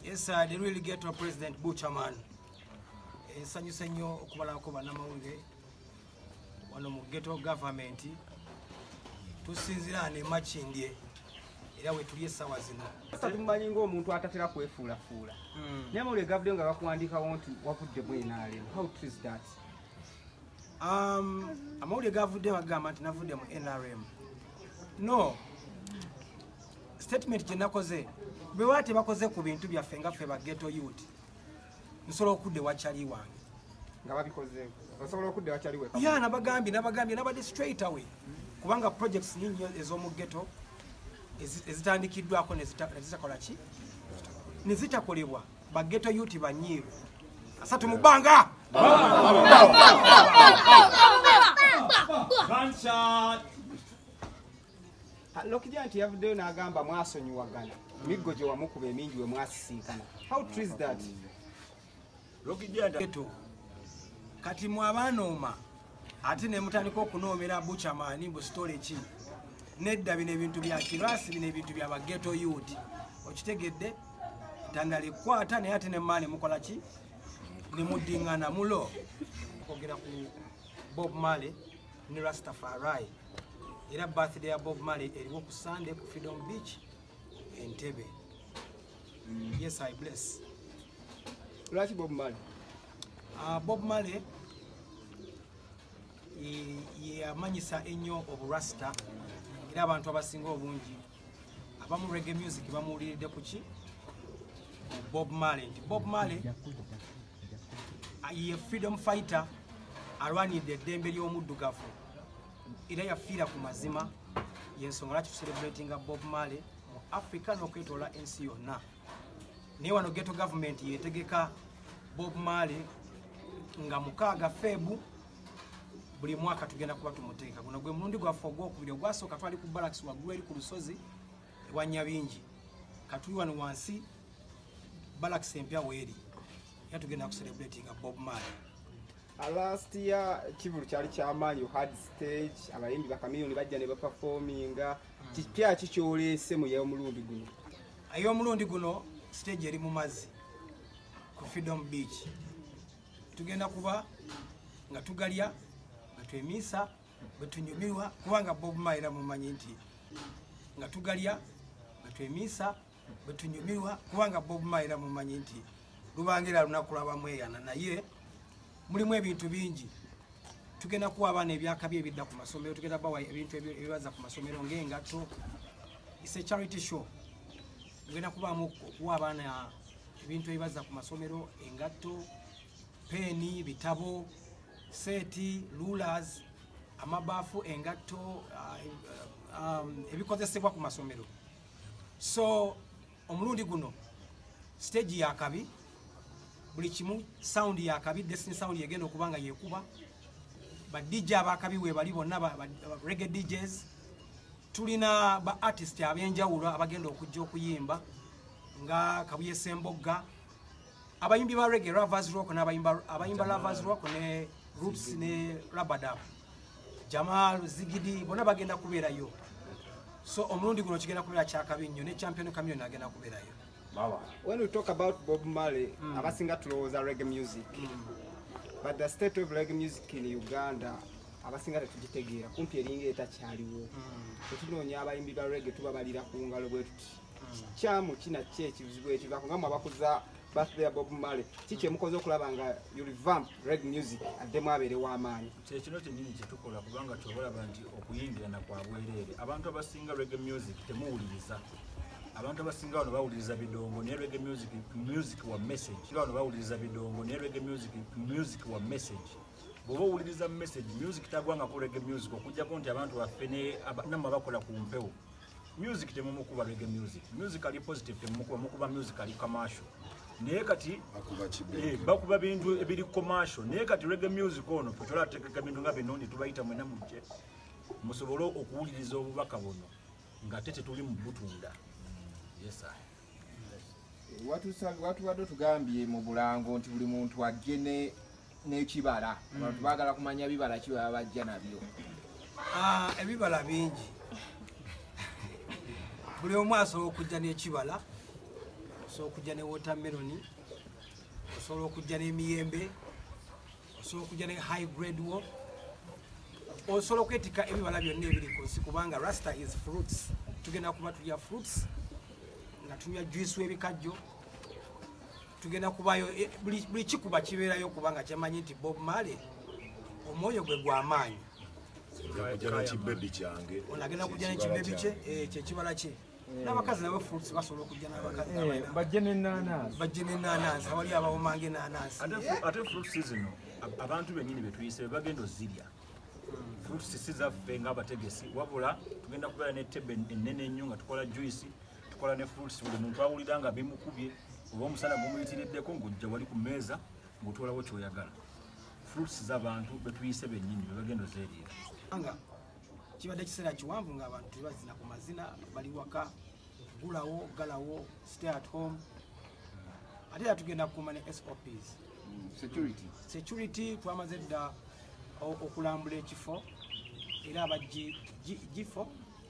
Yes, the really get to President Buchaman. Sanyu senyo okubala ko banamawulire wano mu ghetto government tusinzira ne machindye era we tuli Esaawa zino. Tumanyi ng'omuntu atatera kwefuulafuula. Naye mawulire gavudde nga bakuwandiikawo nti wavudde mu NRM. How true is that? Amawulire gavudde bagamba nti navudde mu NRM. No. Statement gye nakoze bwe baate bakoze ku bintu byaffe nga ffe ba ghetto youth. Nsobola okudde wakyali wange. Nga babikoze. Osobola okudde wakyali we. Yeah, nabagambye nabadde straight away. Kubanga projects nyingi ez'omu ghetto ezitandikiddwako nezitakola ki? Nezitakolebwa ba ghetto youth banyiivu. Asatu mu bbanga! Gunshot! Lokijja nti yavuddeyo n'agamba mwasonyiwagana. Miggo gye wamukuba emingi we mwasisinkana. How true is that? Lokijja ghetto kati mwabanooma ate ne mutandika okunoomera Buchaman mbu story ki? Nedda bino ebintu bya kirasi bino ebintu bya ba ghetto youth. Okitegedde? Tandali kwata naye ate ne mmaane mukola ki? Ne muddingana mulo. Kwogera ku Bob Marley ne Rastafari. Era birthday ya Bob Marley eriwo ku Sunday ku Freedom Beach Entebbe. Yes, I bless. Lwaki Bob Marley? Bob Marley yamanyisa ennyo oburasta era abantu abasinga obungi abamu reggae music bamuwuliridde ku ki? Bob Marley. Bob Marley ye freedom fighter alwanidde eddembe ly'omuddugavu era yafiira ku mazima yensonga lwaki tucelebratinga Bob Marley mu Africa n'okwetoola ensi yonna. Naye wano ghetto government yetegeka Bob Marley nga 6 Febu buli mwaka tugenda kuba tumuteeka. Guno gwe mulundi gwaffe ogwokubiri ogwasooka twali ku barracks waggulu eri ku lusozi ewa Nyabingi. Katuli wano wansi barracks empya weeri. Era tugenda kucelebratinga Bob Marley. Last year kivulu kyali kyamaanyi, hard stage, abayimbi bakamiliyoni bajja ne baperforminga. Kipya kikyoleese mu y'omulundi guno? Ay'omulundi guno stage eri mu mazzi ku Freedom Beach. Tugenda kuba nga tugalya nga twemiisa bwe tunyumirwa kubanga Bob Marley era mumanyi nti nga tugalya nga twemiisa bwe tunyumirwa kubanga Bob Marley era mumanyi nti lubangira lunaku lwabamweyana naye mulimu ebintu bingi. Tugenda kuwa abaana ebyakabi ebidda ku masomero, tugenda bawa ebintu ebibaza ku masomero ng'engatto. It's a charity show. Tugenda kubaamu okuwa abaana ebintu ebibaza ku masomero, engatto, peni, bitabo, seti, rulers, amabaafu, engatto, ebikozesebwa ku masomero. So omulundi guno stage yakabi buli kimu sound yakabi, destiny sound yegenda okubanga yekuba. Ba DJ abakabi we bali bonna ba reggae DJs. Tulina ba artist abenjawulo abagenda okujja okuyimba nga Kabuye Sembogga, abayimbi ba reggae Ravers Rock abayimba Ravers Rock ne Roots ne Rabadab, Jamal Zigidi bonna bagenda kubeerayo. So omulundi guno kigenda kubeera kyakabi nnyo ne champion Chameleon agenda kubeerayo. When we talk about Bob Marley, abasinga tulowooza reggae music. But the state of reggae music in Uganda, abasinga tetugitegeera, kumpi eringa etakyaliwo. Tetunoonya abayimbi ba reggae tubabalira ku ngalo bwe tuti. Kyamu kina ki ekizibu ekivaako nga mwabakuza birthday ya Bob Marley, kiki emukoze okulaba nga you revamp reggae music addemu abeere w'amaanyi? Kino kyennyini kye tukola kubanga kyobalaba nti okuyimbirana kwa bwereere. Abantu abasinga reggae music temuwuliriza. Abantu abasinga wano bawuliriza bidongo ne reggae music wa message. Wano bawuliriza bidongo ne reggae music wa message. Bw'oba owuliriza message, music tagwanga ku reggae music okujjako nti abantu baffe namwe bakola ku mpewo. Music temumukuba reggae music. Music ali positive temukuba music ali commercial. Naye kati bakuba bintu ebiri commercial. Naye kati reggae music ono twetulateekeka bintu nga bino tubayita mwena mujje musobole okuwuliriza obubaka buno nga tete tuli mu butunda. Yes, Watu tugambye mu Bulango nti buli muntu agene n'ekibala. Abantu baagala kumanya bibala ki baba bajja nabyo. Ebibala bingi. Buli omu asobola okujja n'ekibala osobola okujja ne watermelon, osobola okujja n'emiyembe, osobola okujja ne high grade wo, osobola okwetika ebibala byonna ebiri ku nsi kubanga rasta is fruits. Tugenda kuba tulya fruits nga tunywa juice w'ebikajjo, tugenda kubayo buli kikuba kibeerayo kubanga kyamanyi nti Bob Marley omwoyo gwe gw'amaanyi. Onagenda kujja n'ekibebi kye kyekibala kye. N'abakazi nabo fruits basobola okujja n'abakazi bajje n'ennaanansi awali abawomanga ennaanansi. Ate fruits zino abantu bennyini betuyise bagenda ozirya. Fruits sizaffe ng'abategesi wabula tugenda kubeera n'ettebe ennene ennyo nga tukola juice, tukola ne fruits buli muntu awulira nga bimukubye oba omusana gumuyitiriddeko ng'ojja wali ku mmeeza ng'otwalawo ky'oyagala. Fruits z'abantu betuyise bennyini be bagenda ozeeriira. Nga kibadde kiseera kiwanvu ng'abantu tebazina ku mazina, bali waka, gulawo, galawo, stay at home. Ate era tugenda kukuuma ne SOPs. Security twamaze dda okulambula ekifo era aba G4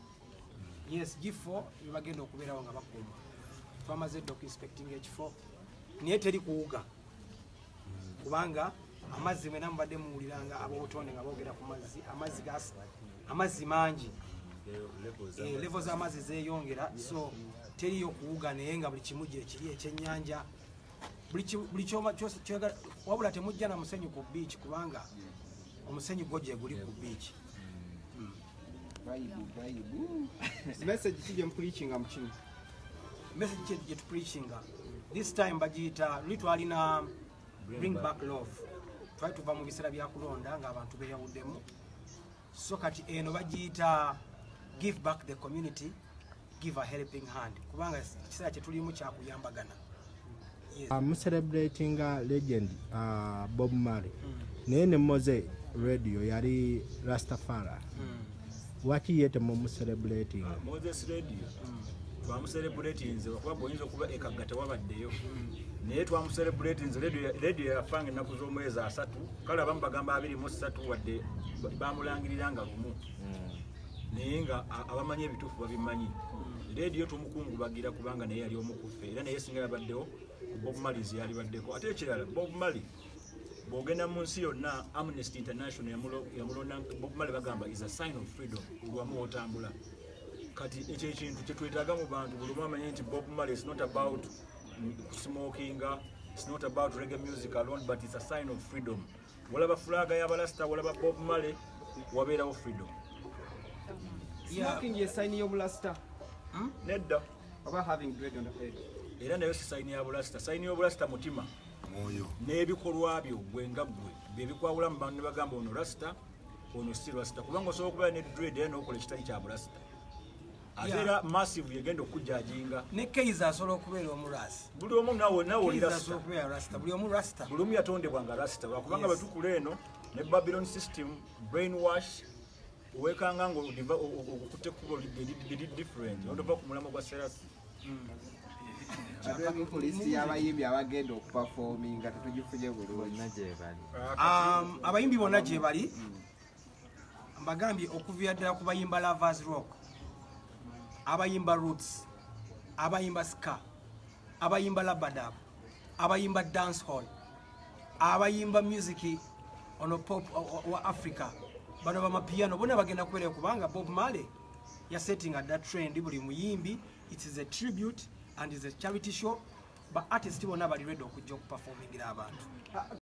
bye bagenda okubeerawo nga bakuuma. Twamaze dda okuinspectinga ekifo naye teri kuwuga kubanga amazzi mwena mubadde muwuliranga ab'obutonde nga boogera ku amazzi mangi, level z'amazzi zeeyongera, so teriyo kuwuga naye nga buli kimu gye kiri ekyennyanja buli kyogala, wabula temujja na musenyu ku beach kubanga omusenyu gwo gye guli ku beach. message kijja mu preachinga mu kino. Message gye tu preachinga this time bagiyita luli twalina bring back love. Twali tuva mu biseera bya kulonda ng'abantu beeyawuddemu, so kati eno bagiyita give back the community, give a helping hand kubanga ekiseera kye tulimu kyakuyambagana. I'm celebrating legend Bob Marley. Nene Mose radio yari Rastafari. Waki yete mu celebrating? Moses radio. Twamu celebrating nze kuba boyinza okuba ekagata wabaddeyo. Naye twamu celebrating nze radio yafanga ennaku z'omwezi 3. Kale abamu bagamba 23 wadde bamulangiriranga lumu. Naye nga abamanyi ebituufu babimanyi. Radio tumukungubagira kubanga naye yali omukuffe era naye singa yabaddewo Bob Marley yali baddeko. Ate ekirala Bob Marley bw'ogenda mu nsi yonna Amnesty International yamulonda Bob Marley bagamba is a sign of freedom olwamu otambula. Kati ekyo ekintu kye twetaaga mu bantu buli omu amanye nti Bob Marley is not about smoking, it's not about reggae music alone, but it's a sign of freedom. Walaba flaga y'abalasta, walaba Bob Marley, wabeerawo freedom. Smoking is sign y'obulasta. Nedda. About having dread on the head. Era nayo si sign y'obulasta. Sign y'obulasta mutima. Mwoyo. N'ebikolwa byo gwe nga ggwe bye bikwawula mu bantu ne bagamba ono rasta, ono si rasta. Kubanga osobola okubeera ne dread era n'okola ekitali kya bulasta. Ate era massive yegenda okujjajinga. Ne Kaiza asobola okubeera omurasi. Buli omu nawe oli rasta. Asobola okubeera rasta. Buli omu rasta. Buli omu yatondebwanga rasta. Kubanga batukula eno ne Babylon system brainwash wekanga ngo okutte kubo lidi different. Ondova ku mulamo gwa Serasi. Abemu polisi y'abayimbi abagenda okuperforminga tetugifunye bulungi. Abayimbi bonna gye bali mbagambye okuviira ddala ku bayimba Lovers Rock, abayimba Roots, abayimba Ska, abayimba Labadab, abayimba Dance Hall, abayimba music ono pop wa Africa, bano bamapiano bonna bagenda kubeera kubanga Bob Marley yasettinga that trend. Buli muyimbi, it is a tribute and is a charity show, but artists bonna bali ready okujja okuperformingira abantu.